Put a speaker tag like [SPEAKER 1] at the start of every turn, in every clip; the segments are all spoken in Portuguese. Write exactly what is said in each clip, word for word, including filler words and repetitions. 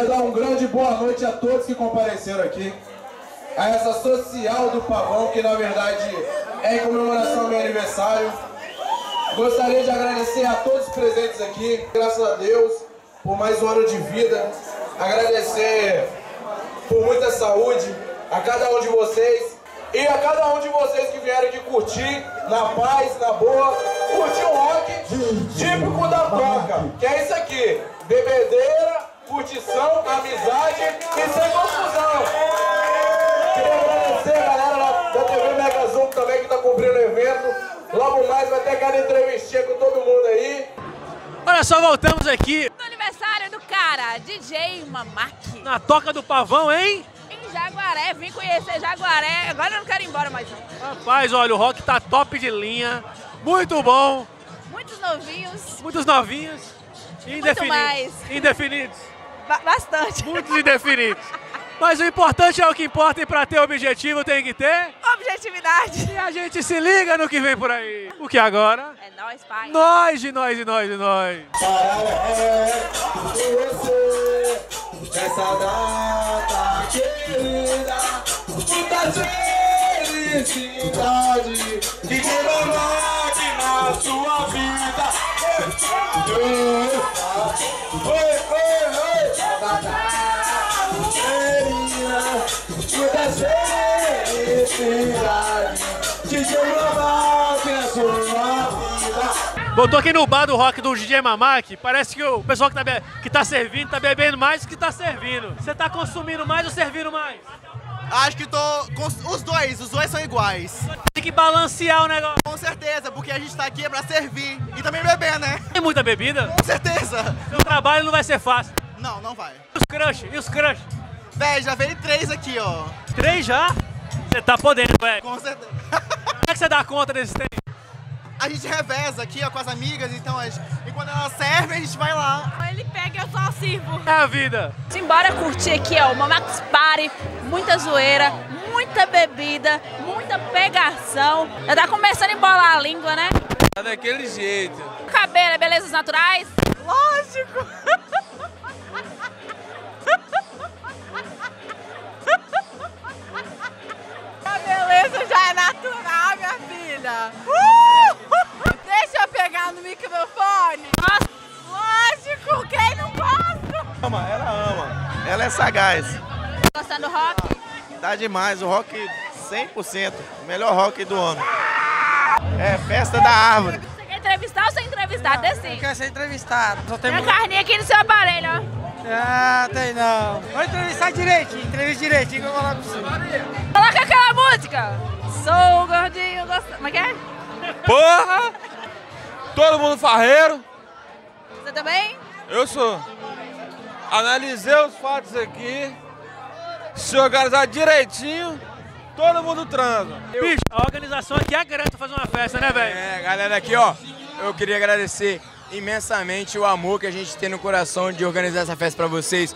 [SPEAKER 1] Quero dar um grande boa noite a todos que compareceram aqui. A essa social do Pavão, que na verdade é em comemoração ao meu aniversário. Gostaria de agradecer a todos os presentes aqui, graças a Deus, por mais um ano de vida. Agradecer por muita saúde a cada um de vocês e a cada um de vocês que vieram aqui curtir, na paz, na boa, curtir um rock típico da Toca, que é isso aqui: bebedeira, curtição, amizade e sem confusão. Queria agradecer a galera da T V Mega Zoom também que está cobrindo o evento. Logo mais vai ter aquela entrevistinha com todo mundo aí.
[SPEAKER 2] Olha só, voltamos aqui
[SPEAKER 3] no aniversário do cara, D J Mamaki.
[SPEAKER 2] Na Toca do Pavão, hein?
[SPEAKER 3] Em Jaguaré, vim conhecer Jaguaré. Agora eu não quero ir embora mais não.
[SPEAKER 2] Rapaz, olha, o rock tá top de linha. Muito bom.
[SPEAKER 3] Muitos novinhos.
[SPEAKER 2] Muitos novinhos. E indefinidos.
[SPEAKER 3] Muito mais.
[SPEAKER 2] Indefinidos.
[SPEAKER 3] Ba bastante.
[SPEAKER 2] Muitos indefinidos. Mas o importante é o que importa, e para ter objetivo tem que ter
[SPEAKER 3] objetividade.
[SPEAKER 2] E a gente se liga no que vem por aí. Porque agora
[SPEAKER 3] é nós, pai.
[SPEAKER 2] Nós de nós e nós e nós.
[SPEAKER 1] Essa data querida, muita felicidade que coloque na sua vida. Oi, oi, oi. Muita felicidade que coloque na sua vida.
[SPEAKER 2] Bom, tô aqui no bar do rock do D J Mamaki. Parece que o pessoal que tá, be que tá servindo tá bebendo mais do que tá servindo. Você tá consumindo mais ou servindo mais?
[SPEAKER 4] Acho que tô com os dois, os dois são iguais.
[SPEAKER 2] Tem que balancear o negócio.
[SPEAKER 4] Com certeza, porque a gente tá aqui pra servir e também beber, né?
[SPEAKER 2] Tem muita bebida?
[SPEAKER 4] Com certeza.
[SPEAKER 2] Seu trabalho não vai ser fácil.
[SPEAKER 4] Não, não vai.
[SPEAKER 2] E os crush? E os crush?
[SPEAKER 4] Véi, já veio três aqui, ó.
[SPEAKER 2] Três já? Você tá podendo, velho.
[SPEAKER 4] Com certeza.
[SPEAKER 2] Como é que você dá conta desse tempo?
[SPEAKER 4] A gente reveza aqui, ó, com as amigas, então a gente, e quando elas servem, a gente vai lá.
[SPEAKER 3] Ele pega e eu só sirvo.
[SPEAKER 2] É a vida.
[SPEAKER 3] Simbora curtir aqui, ó, o Mamax Party, muita zoeira, muita bebida, muita pegação. Já tá começando a embolar a língua, né?
[SPEAKER 5] Tá daquele jeito.
[SPEAKER 3] O cabelo é belezas naturais?
[SPEAKER 4] Lógico!
[SPEAKER 3] A beleza já é natural, minha filha. Uh! Deixa eu pegar no microfone. Nossa, lógico, quem não gosta?
[SPEAKER 4] Ama, ela ama. Ela é sagaz.
[SPEAKER 3] Gostando do rock?
[SPEAKER 4] Tá demais, o rock cem por cento. O melhor rock do ano. É festa da árvore.
[SPEAKER 3] Você quer entrevistar ou ser entrevistado? Decide.
[SPEAKER 6] Eu quero ser entrevistado. Só
[SPEAKER 3] tem a carninha aqui no seu aparelho, ó.
[SPEAKER 6] Ah, tem não. Vou entrevistar direitinho, entrevista direitinho que eu vou falar pra você.
[SPEAKER 3] Coloca aquela música. Sou gordinho, gostoso. Como é que é?
[SPEAKER 5] Porra! Todo mundo farreiro.
[SPEAKER 3] Você também?
[SPEAKER 5] Eu sou. Analisei os fatos aqui. Se organizar direitinho, todo mundo transa.
[SPEAKER 2] Bicho, a organização aqui é grande pra fazer uma festa, né, velho?
[SPEAKER 7] É, galera, aqui, ó, eu queria agradecer imensamente o amor que a gente tem no coração de organizar essa festa pra vocês.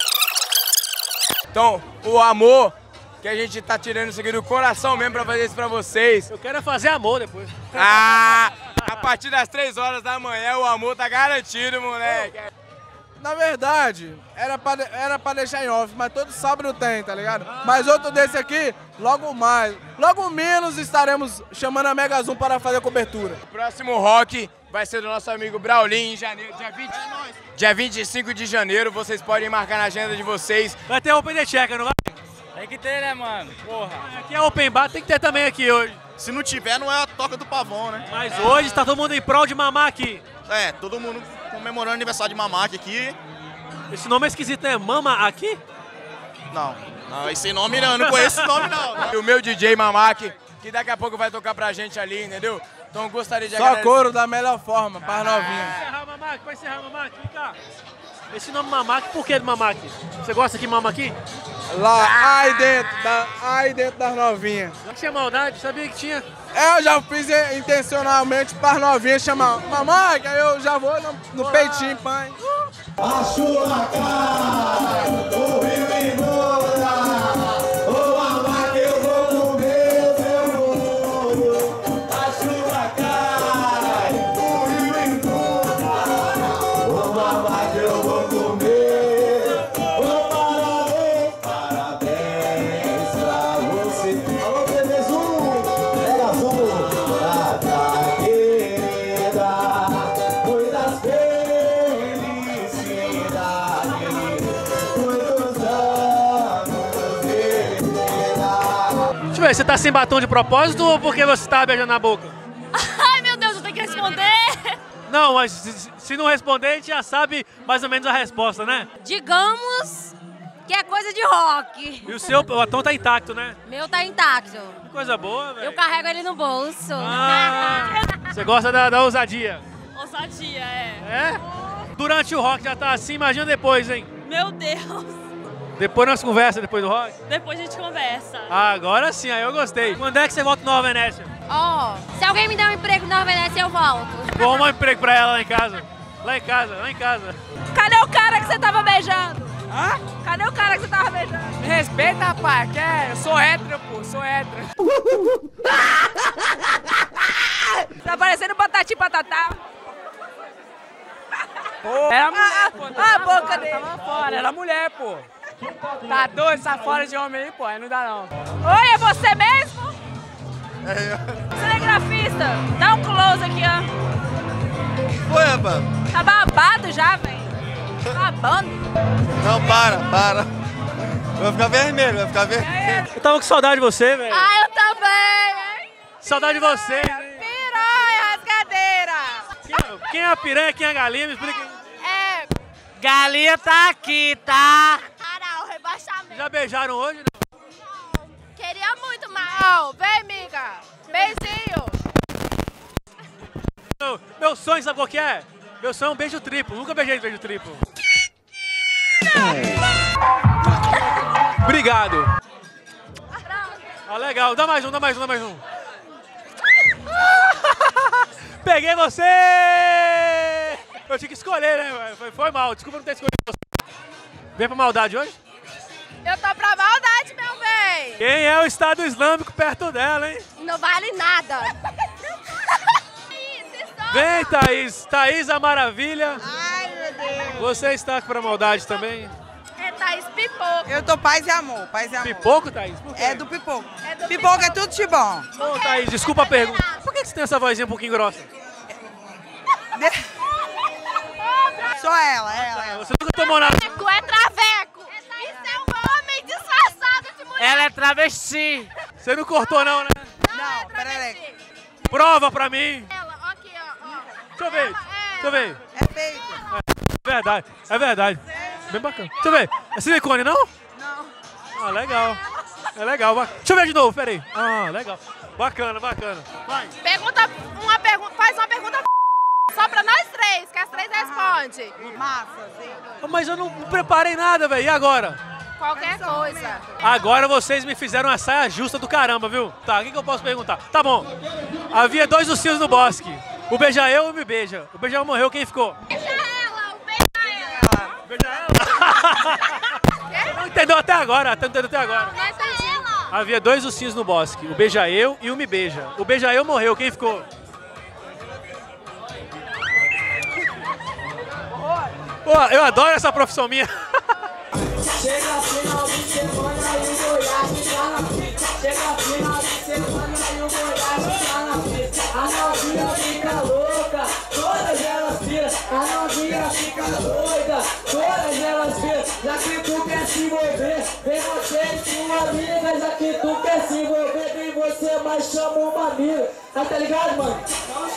[SPEAKER 7] Então, o amor que a gente tá tirando isso aqui do coração mesmo pra fazer isso pra vocês.
[SPEAKER 2] Eu quero fazer amor depois.
[SPEAKER 7] Ah, a partir das três horas da manhã o amor tá garantido, moleque.
[SPEAKER 8] Na verdade, era pra, era pra deixar em off, mas todo sábado tem, tá ligado? Mas outro desse aqui, logo mais. Logo menos estaremos chamando a Mega Zoom para fazer a cobertura.
[SPEAKER 7] O próximo rock vai ser do nosso amigo Braulinho em janeiro, dia vinte, dia vinte e cinco de janeiro. Vocês podem marcar na agenda de vocês.
[SPEAKER 2] Vai ter Open the Checker, não vai?
[SPEAKER 6] Tem que ter, né, mano? Porra.
[SPEAKER 2] Aqui é Open Bar, tem que ter também aqui hoje.
[SPEAKER 4] Se não tiver, não é a Toca do Pavão, né?
[SPEAKER 2] Mas hoje tá todo mundo em prol de Mamaki.
[SPEAKER 4] É, todo mundo comemorando o aniversário de Mamaki aqui.
[SPEAKER 2] Esse nome é esquisito, né? Mama aqui?
[SPEAKER 4] Não, não, esse nome não, eu não conheço esse nome não.
[SPEAKER 7] E o meu D J Mamaki, que daqui a pouco vai tocar pra gente ali, entendeu? Então eu gostaria de
[SPEAKER 8] Só
[SPEAKER 7] agradecer.
[SPEAKER 8] couro da melhor forma, para as novinhas.
[SPEAKER 2] Vai encerrar Mamaki, vai encerrar Mamaki, vem cá. Esse nome Mamaki, por que do Mamaki? Você gosta que mama aqui?
[SPEAKER 8] Lá, aí dentro, da, aí dentro das novinhas.
[SPEAKER 2] Não tinha maldade, sabia que tinha.
[SPEAKER 8] É, eu já fiz intencionalmente para as novinhas chamar mamãe, que aí eu já vou no, no peitinho, pai.
[SPEAKER 1] A chuva cai, o rio embora, o mamá eu vou comer meu bolo. A chuva cai, o rio embora, o mamá eu vou comer.
[SPEAKER 2] Mas você tá sem batom de propósito ou porque você tá beijando na boca?
[SPEAKER 9] Ai, meu Deus, eu tenho que responder.
[SPEAKER 2] Não, mas se, se não responder, a gente já sabe mais ou menos a resposta, né?
[SPEAKER 9] Digamos que é coisa de rock.
[SPEAKER 2] E o seu batom tá intacto, né?
[SPEAKER 9] Meu tá intacto.
[SPEAKER 2] Que coisa boa, velho.
[SPEAKER 9] Eu carrego ele no bolso.
[SPEAKER 2] Ah, você gosta da, da ousadia?
[SPEAKER 9] Ousadia, é.
[SPEAKER 2] É? Durante o rock já tá assim, imagina depois, hein?
[SPEAKER 9] Meu Deus.
[SPEAKER 2] Depois nós conversa depois do rock?
[SPEAKER 9] Depois a gente conversa.
[SPEAKER 2] Ah, agora sim, aí eu gostei. Quando é que você volta no Nova Venécia?
[SPEAKER 9] Ó, oh, se alguém me der um emprego na Nova Venécia, eu volto.
[SPEAKER 2] Vou arrumar um emprego pra ela lá em casa. Lá em casa, lá em casa.
[SPEAKER 3] Cadê o cara que você tava beijando?
[SPEAKER 6] Hã?
[SPEAKER 3] Cadê o cara que você tava beijando?
[SPEAKER 6] Me respeita, rapaz, que é, eu sou hétero, pô, sou hétero.
[SPEAKER 3] Tá parecendo patati patatá.
[SPEAKER 6] Pô, era mulher, pô.
[SPEAKER 3] Ah, a boca dele.
[SPEAKER 6] Tava fora, era mulher, pô. Tá doido, essa fora de homem aí, pô, aí não dá não.
[SPEAKER 3] Oi, é você mesmo?
[SPEAKER 4] É eu.
[SPEAKER 3] Cinegrafista, dá um close aqui, ó.
[SPEAKER 4] Foi, rapaz.
[SPEAKER 3] Tá babado já, velho. Tá babando.
[SPEAKER 4] Não, para, para. Vai ficar vermelho, vai ficar vermelho.
[SPEAKER 2] Eu tava com saudade de você, velho.
[SPEAKER 3] Ah, eu também, hein?
[SPEAKER 2] Saudade de você.
[SPEAKER 3] Piranha, rasgadeira.
[SPEAKER 2] Quem, quem é a piranha, quem é a galinha? Me explica aí.
[SPEAKER 3] É.
[SPEAKER 6] Galinha tá aqui, tá?
[SPEAKER 3] Cara, o rebaixamento.
[SPEAKER 2] Já beijaram hoje, não?
[SPEAKER 3] Queria muito, mal. Vem, amiga. Beijinho.
[SPEAKER 2] Meu, meu sonho, sabe qual que é? Meu sonho é um beijo triplo. Nunca beijei beijo triplo. Obrigado. Ah, legal. Dá mais um, dá mais um, dá mais um. Peguei você! Eu tinha que escolher, né? Foi, foi mal. Desculpa não ter escolhido você. Vem pra maldade hoje?
[SPEAKER 3] Eu tô pra maldade, meu bem.
[SPEAKER 2] Quem é o Estado Islâmico perto dela, hein?
[SPEAKER 3] Não vale nada.
[SPEAKER 2] Vem, Thaís. Thaís, a maravilha.
[SPEAKER 3] Ai, meu Deus.
[SPEAKER 2] Você está pra maldade também?
[SPEAKER 3] É Thaís Pipoco.
[SPEAKER 10] Eu tô paz e amor, paz e amor.
[SPEAKER 2] Pipoco, Thaís? Por quê?
[SPEAKER 10] É do pipoco.
[SPEAKER 3] É do
[SPEAKER 10] Pipoco é tudo de bom.
[SPEAKER 2] Ô, Thaís, desculpa a pergunta. Por que você tem essa vozinha um pouquinho grossa?
[SPEAKER 10] Sou ela, ela, ela.
[SPEAKER 2] Você nunca tomou nada.
[SPEAKER 3] Traveco, é traveco. Isso é um homem disfarçado de mulher.
[SPEAKER 6] Ela é travesti.
[SPEAKER 2] Você não cortou não, né?
[SPEAKER 10] Não, peraí.
[SPEAKER 2] Prova pra mim.
[SPEAKER 3] Ela, ó aqui, ó. ó.
[SPEAKER 2] Deixa eu ver. Deixa eu ver.
[SPEAKER 10] É feito.
[SPEAKER 2] É verdade. É verdade. Bem bacana. Deixa eu ver. É silicone, não?
[SPEAKER 10] Não.
[SPEAKER 2] Ah, legal. É legal. Ba- Deixa eu ver de novo, peraí. Ah, legal. Bacana, bacana. Vai.
[SPEAKER 3] Pergunta uma pergunta, faz uma pergunta só pra nós três, que as três respondem.
[SPEAKER 10] Massa, sim.
[SPEAKER 2] Mas eu não preparei nada, velho. E agora?
[SPEAKER 3] Qualquer coisa.
[SPEAKER 2] Agora vocês me fizeram uma saia justa do caramba, viu? Tá, o que, que eu posso perguntar? Tá bom. Havia dois ursinhos no bosque. O beija eu e o me beija. O beija eu morreu, quem ficou?
[SPEAKER 3] Beija ela, o beija ela.
[SPEAKER 2] Beija ela. Não entendeu até agora, não entendeu até agora.
[SPEAKER 3] Não entendi.
[SPEAKER 2] Havia dois ursinhos no bosque. O beija eu e o me beija. O beija eu morreu, quem ficou? Pô, eu adoro essa profissão minha.
[SPEAKER 11] Chega final de semana e o Goiás tá na pista. Chega final de semana e o Goiás tá na pista. A novinha fica louca, todas elas viram. A novinha fica doida, todas elas viram. Já que tu quer se envolver, vem você e sua amiga. Já que tu quer se envolver, vem você, mas chama uma amiga. Ah, tá ligado, mano?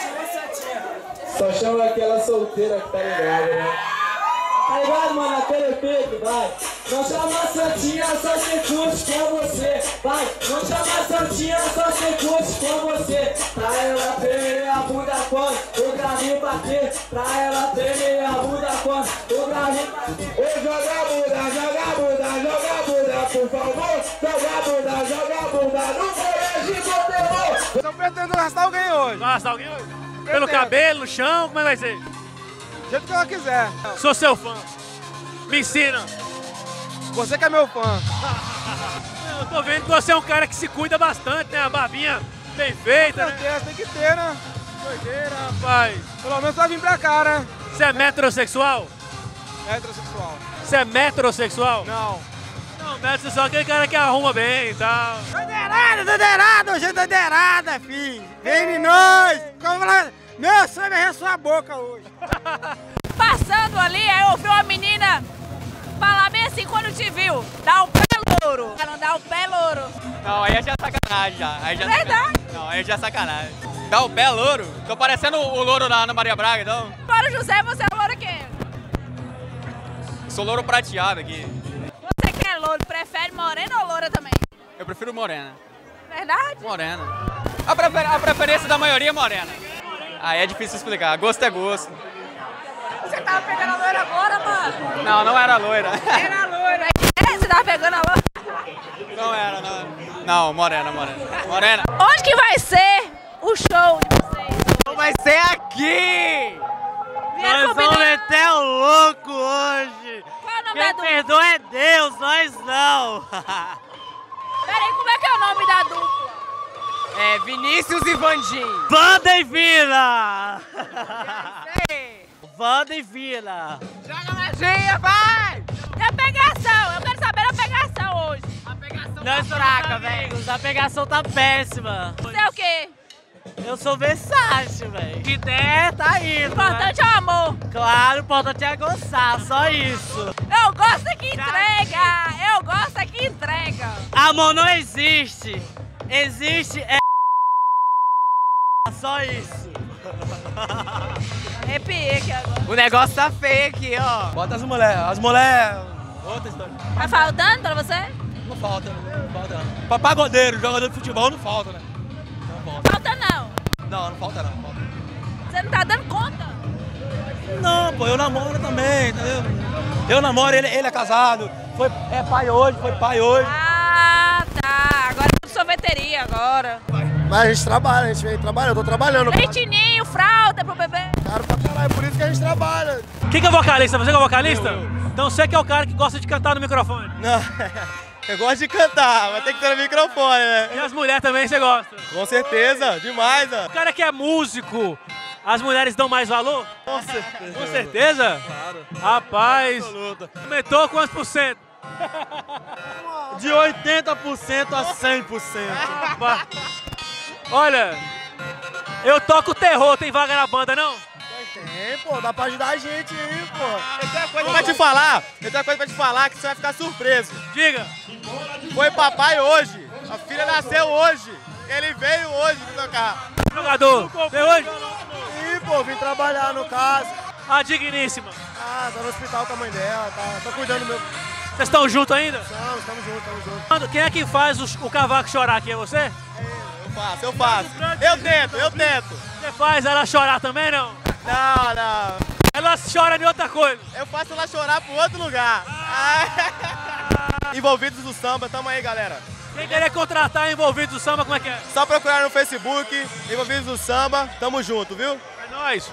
[SPEAKER 11] Só chama aquela solteira que tá ligada, né? Tá ligado, mano? Aquele pique, vai. Não chama a Santinha, só se curte com você. Vai, não chama a Santinha, só se curte com você. Pra ela tremer a bunda quando o gravinho bater. Pra ela tremer a bunda quando o gravinho bater. Ô, joga a bunda, joga a bunda, joga a bunda, por favor. Joga a bunda, joga a bunda, no colégio do terror.
[SPEAKER 6] Tô pretendendo arrastar alguém hoje.
[SPEAKER 2] Vai arrastar alguém hoje? Pelo cabelo, no chão, como é que vai ser?
[SPEAKER 6] Do jeito que ela quiser.
[SPEAKER 2] Sou seu fã. Me ensina.
[SPEAKER 6] Você que é meu fã.
[SPEAKER 2] Eu tô vendo que você é um cara que se cuida bastante, né? A barbinha bem feita,
[SPEAKER 6] Com
[SPEAKER 2] né?
[SPEAKER 6] certeza, tem que ter, né?
[SPEAKER 2] Doideira, rapaz.
[SPEAKER 6] Pelo menos vai vir pra cá, né?
[SPEAKER 2] Você é metrosexual?
[SPEAKER 6] Heterossexual.
[SPEAKER 2] Você é metrosexual?
[SPEAKER 6] Não.
[SPEAKER 2] Não, metrosexual é aquele cara que arruma bem e tal.
[SPEAKER 6] Doideirada, doideirada, hoje é doideirada, filho. Vem em nós. Como ela... Meu sonho é sua boca hoje.
[SPEAKER 3] Passando ali, aí eu ouvi uma menina falar bem assim quando te viu. Dá um pé louro. Não dá Dá o pé louro.
[SPEAKER 12] Não, aí é já sacanagem já. Aí já é
[SPEAKER 3] verdade?
[SPEAKER 12] Não, aí é já sacanagem. Dá o pé louro? Tô parecendo o louro da Ana Maria Braga, então.
[SPEAKER 3] Para o José, você é louro quem?
[SPEAKER 12] Sou louro prateado aqui.
[SPEAKER 3] Você que é louro, prefere morena ou loura também?
[SPEAKER 12] Eu prefiro morena.
[SPEAKER 3] Verdade?
[SPEAKER 12] Morena. A, prefer a preferência da maioria é morena. Aí é difícil explicar. Gosto é gosto.
[SPEAKER 3] Você tava pegando a loira agora, mano?
[SPEAKER 12] Não, não era loira.
[SPEAKER 3] Era loira. É, você tava pegando a loira?
[SPEAKER 12] Não era, não. Não, morena, morena. Morena.
[SPEAKER 3] Onde que vai ser o show de vocês?
[SPEAKER 12] Vai ser aqui!
[SPEAKER 3] Vieram
[SPEAKER 13] Nós vamos meter o louco hoje.
[SPEAKER 3] Qual é o nome
[SPEAKER 13] Quem
[SPEAKER 3] da dupla?
[SPEAKER 13] perdoa é Deus, nós não.
[SPEAKER 3] Peraí, como é que é o nome da dupla?
[SPEAKER 12] É Vinícius e Vandim.
[SPEAKER 13] Wanda e Vila. Wanda e Vila.
[SPEAKER 3] Joga magia, vai! E a pegação? Eu quero saber a pegação hoje. A pegação
[SPEAKER 13] Nós
[SPEAKER 3] tá fraca, velho.
[SPEAKER 13] amigos, a pegação tá péssima.
[SPEAKER 3] Você é o quê?
[SPEAKER 13] Eu sou versátil, velho. Que der, tá indo.
[SPEAKER 3] O importante é o amor.
[SPEAKER 13] Claro, o importante é gostar, só isso.
[SPEAKER 3] Eu gosto que entrega. Eu gosto que entrega.
[SPEAKER 13] Amor não existe. Existe é só isso.
[SPEAKER 3] Arrepiei aqui agora.
[SPEAKER 12] O negócio tá feio aqui, ó.
[SPEAKER 14] Bota as mulheres. As mulheres. Outra história.
[SPEAKER 3] Tá faltando pra você?
[SPEAKER 14] Não falta, não falta não. Pra pagodeiro, jogador de futebol não falta, né? Não falta.
[SPEAKER 3] Falta não.
[SPEAKER 14] Não, não falta não. Não falta.
[SPEAKER 3] Você não tá dando conta?
[SPEAKER 14] Não, pô, eu namoro também, entendeu? Eu namoro, ele, ele é casado. Foi, é pai hoje, foi pai hoje.
[SPEAKER 3] Ah, tá. Agora eu sou sorveteria agora.
[SPEAKER 15] Mas a gente trabalha, a gente vem trabalhando, eu tô trabalhando.
[SPEAKER 3] Leitinho, fralda pro bebê.
[SPEAKER 15] Caro pra caralho, por isso que a gente trabalha.
[SPEAKER 2] Quem que é vocalista? Você que é vocalista? Eu, eu. Então você que é o cara que gosta de cantar no microfone.
[SPEAKER 14] Não, eu gosto de cantar, mas tem que ter no microfone, né?
[SPEAKER 2] E as mulheres também você gosta?
[SPEAKER 14] Com certeza, demais, ó.
[SPEAKER 2] O cara que é músico, as mulheres dão mais valor?
[SPEAKER 14] Com certeza.
[SPEAKER 2] Com certeza?
[SPEAKER 14] Claro.
[SPEAKER 2] Rapaz,
[SPEAKER 14] absoluta.
[SPEAKER 2] Aumentou quantos por cento?
[SPEAKER 14] De oitenta por cento a cem por cento.
[SPEAKER 2] Olha, eu toco terror, tem vaga na banda, não?
[SPEAKER 15] Tem, pô, dá pra ajudar a gente aí, pô.
[SPEAKER 14] Eu tenho uma coisa pra te falar, eu tenho uma coisa pra te falar que você vai ficar surpreso.
[SPEAKER 2] Diga.
[SPEAKER 14] Foi papai hoje, a filha nasceu hoje, ele veio hoje me tocar.
[SPEAKER 2] Jogador, veio hoje?
[SPEAKER 15] Sim, pô, vim trabalhar no caso.
[SPEAKER 2] A digníssima.
[SPEAKER 15] Ah, tá no hospital com a mãe dela, tá, tá cuidando do meu...
[SPEAKER 2] Vocês estão juntos ainda?
[SPEAKER 15] Estamos, estamos juntos, estamos juntos.
[SPEAKER 2] Quem é que faz os, o cavaco chorar aqui, é você?
[SPEAKER 14] É, eu faço, eu faço. Eu tento, eu tento.
[SPEAKER 2] Você faz ela chorar também, não?
[SPEAKER 14] Não, não.
[SPEAKER 2] Ela chora de outra coisa.
[SPEAKER 14] Eu faço ela chorar pro outro lugar. Ah. Envolvidos do samba, tamo aí, galera.
[SPEAKER 2] Quem querer contratar Envolvidos do Samba, como é que é?
[SPEAKER 14] Só procurar no Facebook, Envolvidos do Samba, tamo junto, viu?
[SPEAKER 2] É nóis.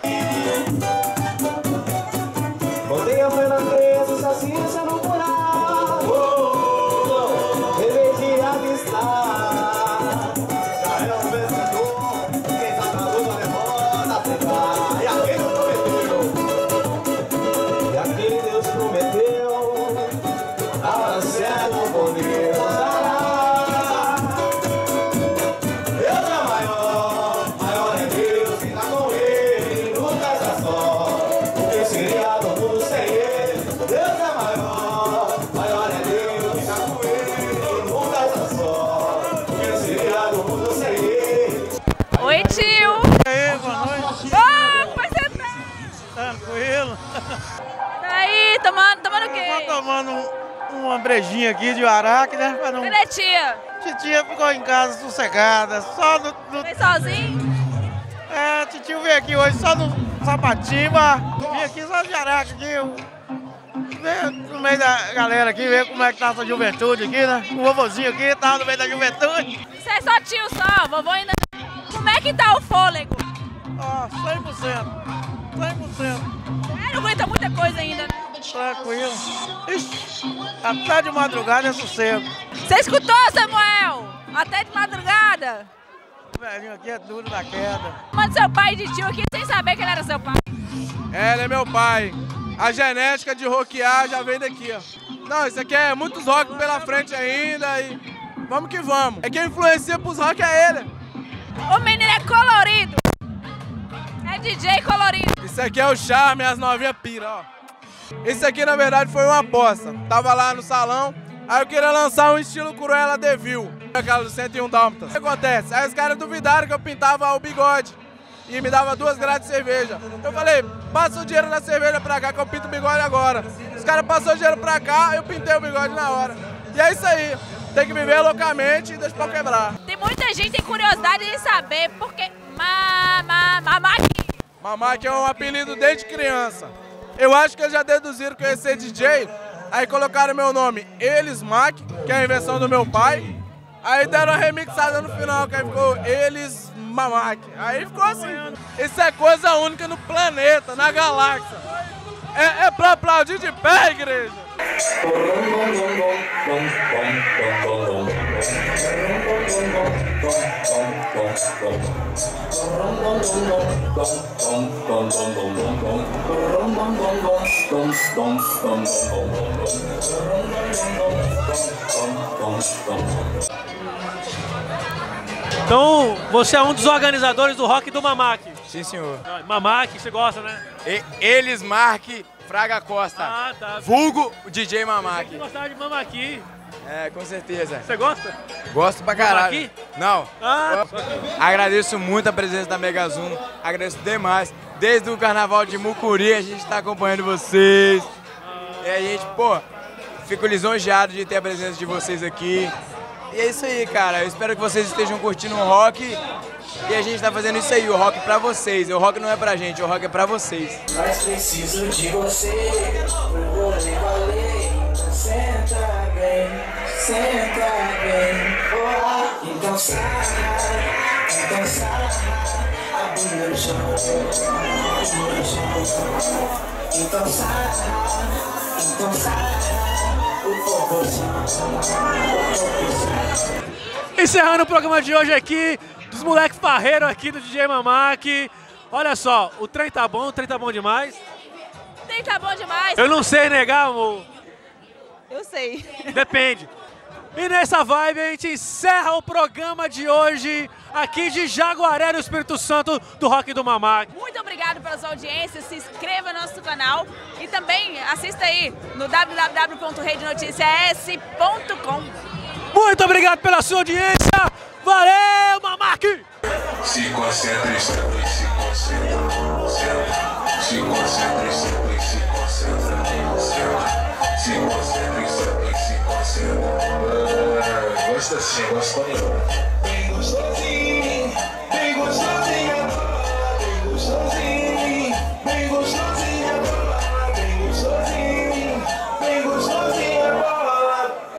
[SPEAKER 11] Botei a mãe na presa, sozinha, se não curar. Dever de avistar. Já é um vencedor, quem tá na luta levanta a pegar. E aquele prometeu, e aquele Deus prometeu, a hora certa não poder dará. Deus é maior, maior é Deus, quem tá com ele, nunca está só. Porque seria do mundo sem ele. Deus é maior, maior é Deus, quem tá com ele, nunca está só. Porque seria do mundo sem ele.
[SPEAKER 3] Oi, tio.
[SPEAKER 13] E aí, boa noite.
[SPEAKER 3] Ah, como é que você tá?
[SPEAKER 13] Tranquilo.
[SPEAKER 3] Tá aí, tomando, tomando o quê?
[SPEAKER 13] Eu tô tomando um, uma brejinha aqui de araque, né? Pra não...
[SPEAKER 3] Cadê tia?
[SPEAKER 13] Titia ficou em casa sossegada, só no... no...
[SPEAKER 3] Veio sozinho?
[SPEAKER 13] É, titio veio aqui hoje só no sapatinho, mas vim aqui só de araque aqui. Eu... Veio no meio da galera aqui, ver como é que tá essa juventude aqui, né? O vovozinho aqui tá no meio da juventude.
[SPEAKER 3] Você é só tio só, vovô ainda não. Como é que tá o fôlego?
[SPEAKER 13] Ó, cem por cento. cem por cento.
[SPEAKER 3] É, não aguenta muita coisa ainda, né?
[SPEAKER 13] Tranquilo. Ixi, até de madrugada é sossego.
[SPEAKER 3] Você escutou, Samuel? Até de madrugada.
[SPEAKER 13] O velhinho aqui é duro da queda.
[SPEAKER 3] Manda seu pai de tio aqui sem saber que ele era seu pai.
[SPEAKER 8] É, ele é meu pai. A genética de rockear já vem daqui, ó. Não, isso aqui é muitos rock pela frente ainda e vamos que vamos. É quem influencia pros rock é ele.
[SPEAKER 3] O menino é colorido. É D J colorido.
[SPEAKER 8] Isso aqui é o charme, as novinhas pira, ó. Esse aqui, na verdade, foi uma aposta. Tava lá no salão, Aí eu queria lançar um estilo Cruella de Vil, aquela do cento e um Dálmatas. O que acontece? Aí os caras duvidaram que eu pintava o bigode e me dava duas grades de cerveja. Eu falei, passa o dinheiro da cerveja pra cá que eu pinto o bigode agora. Os caras passaram o dinheiro pra cá, eu pintei o bigode na hora. E é isso aí, tem que viver loucamente e deixa pra quebrar.
[SPEAKER 16] Tem muita gente que tem curiosidade de saber por que ma, ma, Mamaki.
[SPEAKER 8] Mamaki é um apelido desde criança. Eu acho que eles já deduziram que eu ia ser D J. Aí colocaram meu nome Elis Mac, que é a invenção do meu pai. Aí deram uma remixada no final, que aí ficou Elis Mamac. Aí ficou assim. Isso é coisa única no planeta, na galáxia. É, é pra aplaudir de pé, igreja.
[SPEAKER 2] Então, você é um dos organizadores do Rock do Mamaki.
[SPEAKER 7] Sim, senhor.
[SPEAKER 2] Mamaki, você gosta, né?
[SPEAKER 7] E, Elis Marque Fraga Costa.
[SPEAKER 2] Ah, tá.
[SPEAKER 7] Vulgo D J Mamaki.
[SPEAKER 2] Você gostava de Mamaki.
[SPEAKER 7] É, com certeza.
[SPEAKER 2] Você gosta?
[SPEAKER 7] Gosto pra caralho.
[SPEAKER 2] Mamaki?
[SPEAKER 7] Não.
[SPEAKER 2] Ah,
[SPEAKER 7] agradeço muito a presença da Mega Zoom. Agradeço demais. Desde o carnaval de Mucuri a gente tá acompanhando vocês. E a gente, pô, fico lisonjeado de ter a presença de vocês aqui. E é isso aí, cara. Eu espero que vocês estejam curtindo o rock. E a gente tá fazendo isso aí, o rock pra vocês. O rock não é pra gente, o rock é pra vocês.
[SPEAKER 11] Mas preciso de você, pro rolê valer. Senta bem, senta bem. Oh, então sarra, então sarra. A bunda no chão, a bunda no chão. Então sarra, então sarra. O popozão, o popozão.
[SPEAKER 2] Encerrando o programa de hoje aqui, dos moleques farreiros aqui do D J Mamaki. Olha só, o trem tá bom, o trem tá bom demais.
[SPEAKER 16] O trem tá bom demais.
[SPEAKER 2] Eu não sei negar, amor.
[SPEAKER 16] Eu sei.
[SPEAKER 2] Depende. E nessa vibe a gente encerra o programa de hoje aqui de Jaguaré, no Espírito Santo, do Rock do Mamaki.
[SPEAKER 16] Muito obrigado pela sua audiência, se inscreva no nosso canal e também assista aí no w w w ponto rede notícia s ponto com.
[SPEAKER 2] Muito obrigado pela sua audiência. Valeu, Mamaki!
[SPEAKER 17] Se concentre, se concentra, se concentre, se concentra, se concentre, se concentra. Gosta sim, gosta. Bem gostosinho.